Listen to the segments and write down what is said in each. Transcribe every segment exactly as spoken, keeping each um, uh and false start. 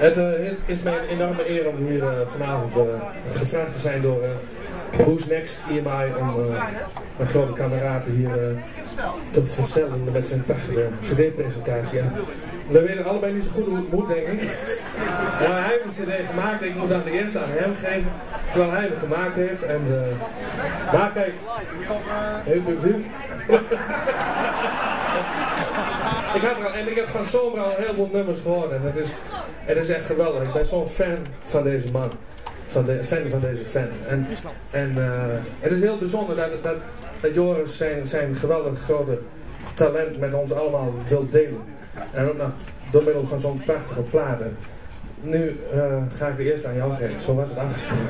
Het uh, is, is mij een enorme eer om hier uh, vanavond uh, gevraagd te zijn door uh, Who's Next E M I om uh, mijn grote kameraden hier uh, te verstellen met zijn prachtige cd-presentatie. En we weten allebei niet zo goed hoe het moet, denk ik. Nou, hij heeft een cd gemaakt en ik moet dan de eerste aan hem geven, terwijl hij hem gemaakt heeft. En, uh, maar kijk, heel publiek. Ik had er al, en ik heb van zomer al een heleboel nummers gehoord en het is, het is echt geweldig. Ik ben zo'n fan van deze man, van de, fan van deze fan. En, en uh, het is heel bijzonder dat, dat, dat Joris zijn, zijn geweldig grote talent met ons allemaal wil delen. En ook nog door middel van zo'n prachtige platen. Nu uh, ga ik de eerste aan jou geven, zo was het afgesproken.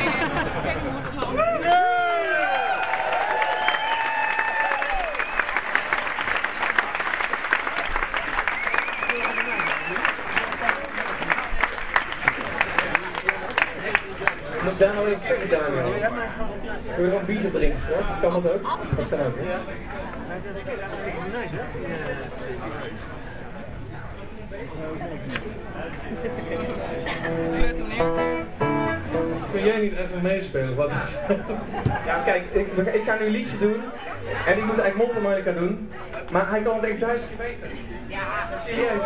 Moet daar nou even zeggen, Daniel? Kun je er een biertje drinken straks? Kan dat ook? Dat kan ook, hè? Kun jij niet even meespelen? Wat? Ja, kijk, ik, ik ga nu een liedje doen en ik moet eigenlijk mondharmonica doen, maar hij kan het echt duizend keer beter. Ja, serieus.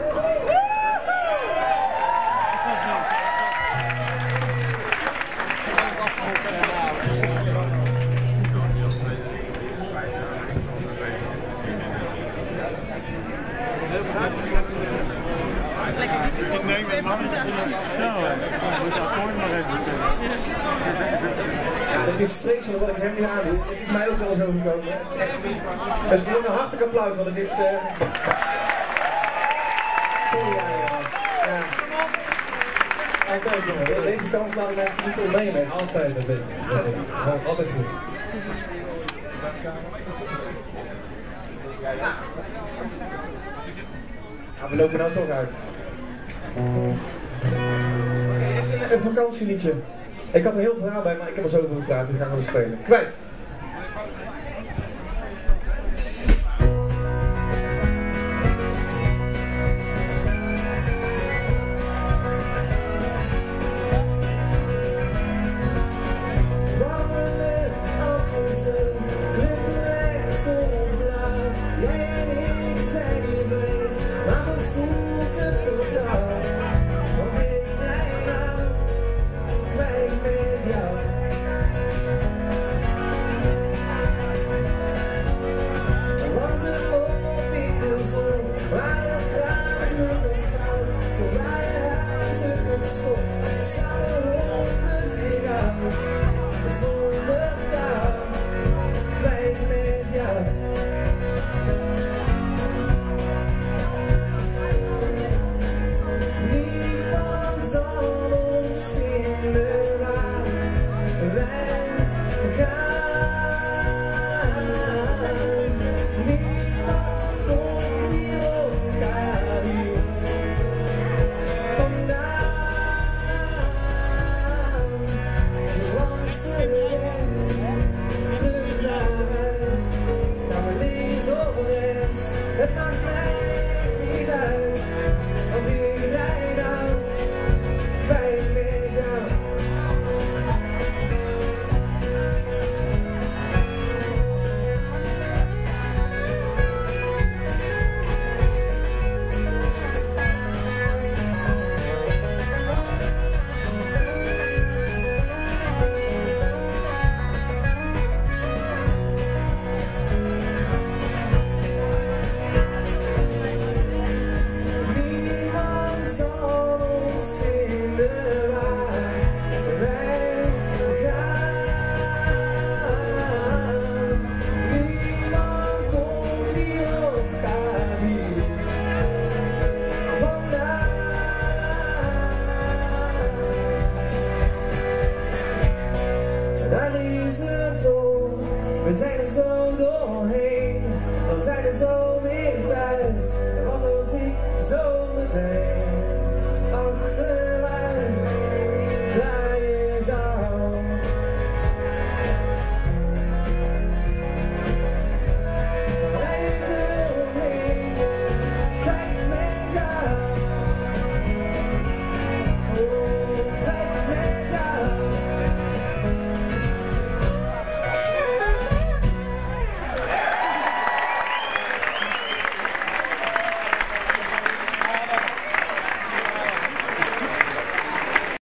Ik neem het man, zo, ik moet het akkoord maar even doen. Ja, het is vreselijk wat ik hem nu aandoe. Het is mij ook wel eens overkomen. Het is echt... Het is een hartelijk applaus, want het is... Uh... Sorry, ja, ja. Ja. Ja, kijk jongen, deze kans laat ik mij niet ontnemen. Altijd, dat weet ik. Altijd goed. Ja, we lopen nou toch uit. Oké, dit is een, een vakantieliedje. Ik had een heel verhaal bij, maar ik heb er zoveel gepraat, dus gaan we het spelen. Kwijt!